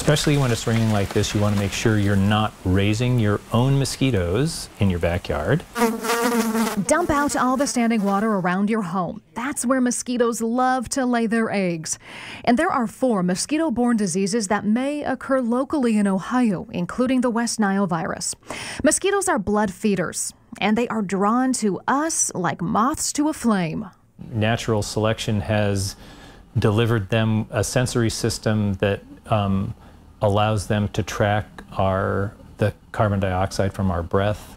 Especially when it's raining like this, you want to make sure you're not raising your own mosquitoes in your backyard. Dump out all the standing water around your home. That's where mosquitoes love to lay their eggs. And there are 4 mosquito-borne diseases that may occur locally in Ohio, including the West Nile virus. Mosquitoes are blood feeders, and they are drawn to us like moths to a flame. Natural selection has delivered them a sensory system that allows them to track the carbon dioxide from our breath.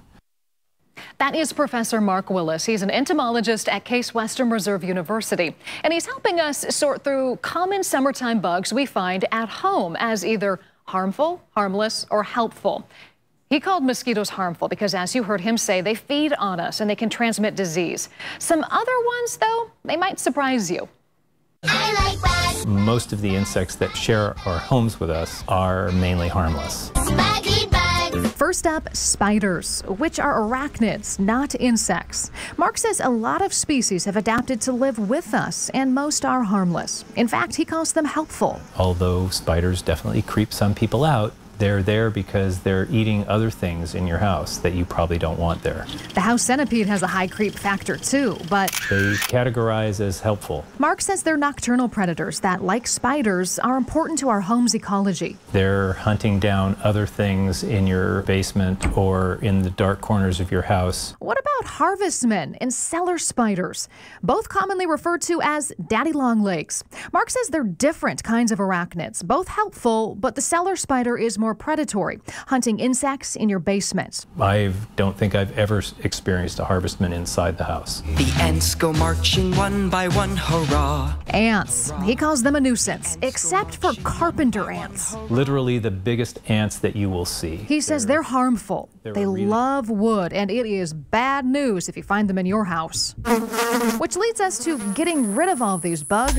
That is Professor Mark Willis. He's an entomologist at Case Western Reserve University, and he's helping us sort through common summertime bugs we find at home as either harmful, harmless, or helpful. He called mosquitoes harmful because, as you heard him say, they feed on us and they can transmit disease. Some other ones, though, they might surprise you. I like bugs. Most of the insects that share our homes with us are mainly harmless. Buggy bugs. First up, spiders, which are arachnids, not insects. Mark says a lot of species have adapted to live with us, and most are harmless. In fact, he calls them helpful. Although spiders definitely creep some people out, they're there because they're eating other things in your house that you probably don't want there. The house centipede has a high creep factor too, but They categorize as helpful. Mark says they're nocturnal predators that, like spiders, are important to our home's ecology. They're hunting down other things in your basement or in the dark corners of your house. What about harvestmen and cellar spiders, both commonly referred to as daddy long legs? Mark says they're different kinds of arachnids, both helpful, but the cellar spider is more predatory, hunting insects in your basement. I don't think I've ever experienced a harvestman inside the house. The ants go marching one by one, hurrah. Ants. He calls them a nuisance, except for carpenter ants. Literally the biggest ants that you will see. He says they're harmful. They love wood, and it is bad news if you find them in your house. Which leads us to getting rid of all these bugs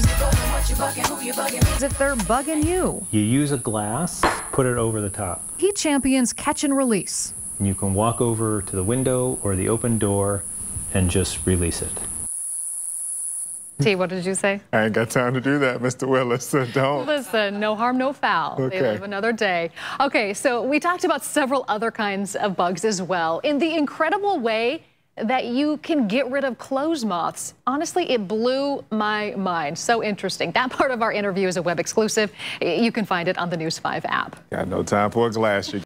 if they're bugging you. You use a glass, put it over the top. He champions catch and release. You can walk over to the window or the open door and just release it. T, what did you say? I ain't got time to do that, Mr. Willis, so don't. Listen, no harm, no foul. Okay. They live another day. Okay, so we talked about several other kinds of bugs as well. In the incredible way that you can get rid of clothes moths. Honestly, it blew my mind. So interesting. That part of our interview is a web exclusive. You can find it on the News 5 app. Got no time for a glass.